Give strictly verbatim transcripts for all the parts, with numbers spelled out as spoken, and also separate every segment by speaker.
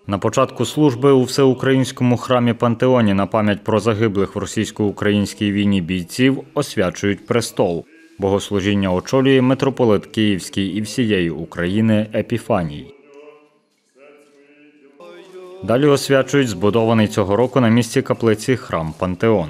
Speaker 1: На початку служби у Всеукраїнському храмі Пантеоні на пам'ять про загиблих в російсько-українській війні бійців освячують престол. Богослужіння очолює митрополит Київський і всієї України Епіфаній. Далі освячують збудований цього року на місці каплиці храм Пантеон.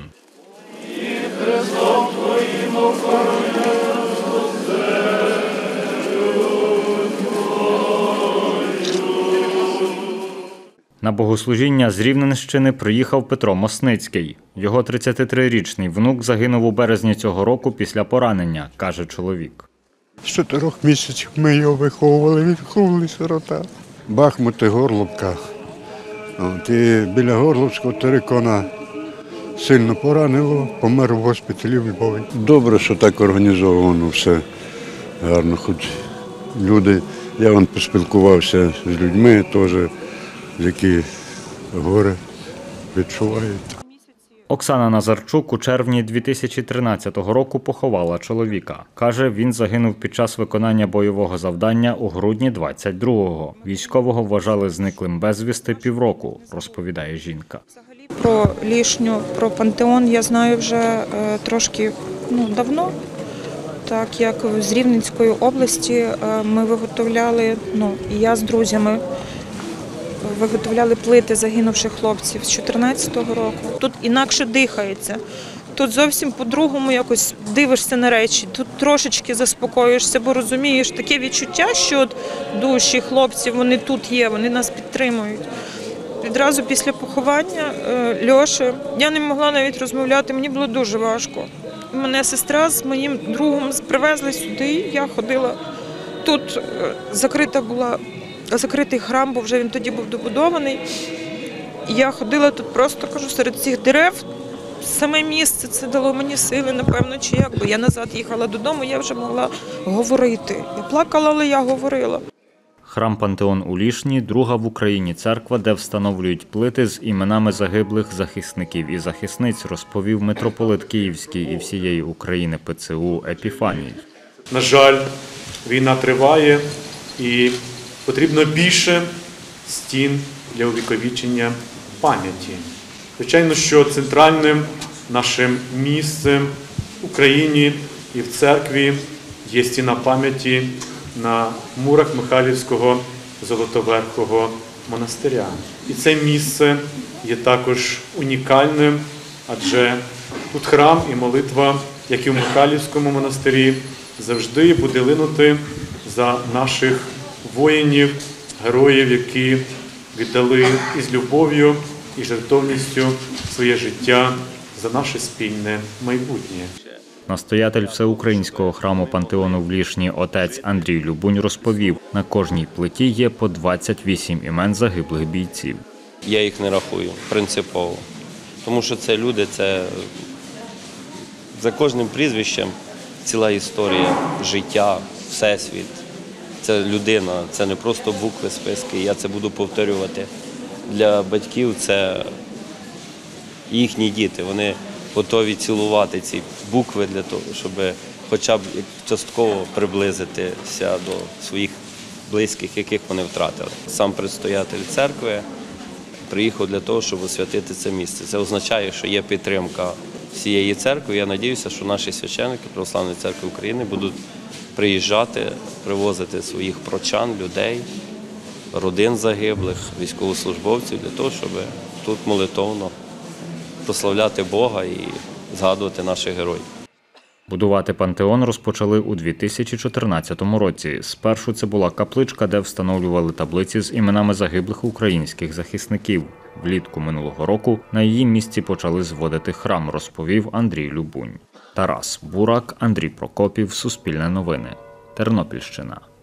Speaker 1: На богослужіння з Рівненщини приїхав Петро Мосницький. Його тридцятитрирічний внук загинув у березні цього року після поранення, каже чоловік.
Speaker 2: З чотирьох місяців ми його виховували, виховували сирота. Бахмут і Горловка. От, і біля Горловського терикона сильно поранило, помер в госпіталі в Львові. Добре, що так організовано все гарно. Хоч люди, я вон поспілкувався з людьми теж, які горе відчувають.
Speaker 1: Оксана Назарчук у червні дві тисячі тринадцятого року поховала чоловіка. Каже, він загинув під час виконання бойового завдання у грудні двадцять другого. Військового вважали зниклим безвісти півроку, розповідає жінка.
Speaker 3: Про Лішню, про Пантеон я знаю вже е, трошки ну, давно. Так як з Рівненської області е, ми виготовляли, ну, і я з друзями, виготовляли плити загинувших хлопців з чотирнадцятого року. Тут інакше дихається. Тут зовсім по-другому якось дивишся на речі. Тут трошечки заспокоюєшся, бо розумієш таке відчуття, що от душі хлопців, вони тут є, вони нас підтримують. Відразу після поховання Льоші я не могла навіть розмовляти, мені було дуже важко. Мене сестра з моїм другом привезли сюди, я ходила. Тут закрита була закритий храм, бо вже він тоді був добудований. Я ходила тут просто, кажу, серед цих дерев. Саме місце це дало мені сили, напевно, чи як. Бо я назад їхала додому, я вже могла говорити. Я плакала, але я говорила.
Speaker 1: Храм Пантеон у Лішні – друга в Україні церква, де встановлюють плити з іменами загиблих захисників і захисниць, розповів митрополит Київський і всієї України ПЦУ Епіфаній.
Speaker 4: На жаль, війна триває і потрібно більше стін для увіковічення пам'яті. Звичайно, що центральним нашим місцем в Україні і в церкві є стіна пам'яті на мурах Михайлівського Золотоверхого монастиря. І це місце є також унікальним, адже тут храм і молитва, як і в Михайлівському монастирі, завжди буде линути за наших воїнів, героїв, які віддали із любов'ю і жертовністю своє життя за наше спільне майбутнє.
Speaker 1: Настоятель Всеукраїнського храму Пантеону в Лішні отець Андрій Любунь розповів, на кожній плиті є по двадцять вісім імен загиблих бійців.
Speaker 5: Я їх не рахую принципово, тому що це люди, це за кожним прізвищем ціла історія, життя, всесвіт. Це людина, це не просто букви, списки, я це буду повторювати. Для батьків це їхні діти, вони готові цілувати ці букви для того, щоб хоча б частково приблизитися до своїх близьких, яких вони втратили. Сам предстоятель церкви приїхав для того, щоб освятити це місце. Це означає, що є підтримка всієї церкви. Я сподіваюся, що наші священники Православної церкви України будуть приїжджати, привозити своїх прочан, людей, родин загиблих, військовослужбовців, для того, щоб тут молитовно прославляти Бога і згадувати наших героїв.
Speaker 1: Будувати Пантеон розпочали у дві тисячі чотирнадцятому році. Спершу це була капличка, де встановлювали таблиці з іменами загиблих українських захисників. Влітку минулого року на її місці почали зводити храм, розповів Андрій Любунь. Тарас Бурак, Андрій Прокопів, Суспільне новини, Тернопільщина.